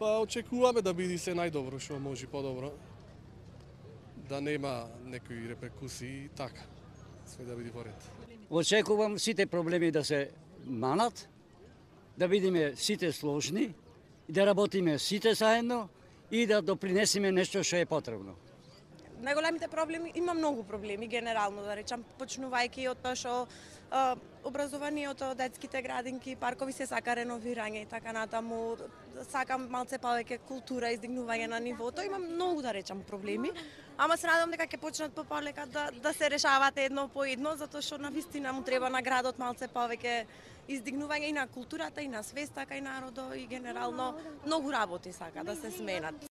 Па очекуваме да биде се најдобро што може подобро. Да нема некои реперкусии и така. Све да биде во ред. Очекувам сите проблеми да се манат, да бидеме сите сложни, да работиме сите заедно и да допринесеме нешто што е потребно. Најголемите проблеми, има многу проблеми генерално, да речам, почнувајќи од тоа што образованието, детските градинки, паркови се сака реновирање и така натаму, сакам малце повеќе култура, издигнување на нивото, има многу да речам проблеми, ама се надам дека ќе почнат полека да се решават едно по едно, затоа што навистина му треба на градот малце повеќе издигнување и на културата, и на свеста кај народот, и генерално многу работи сака да се сменат.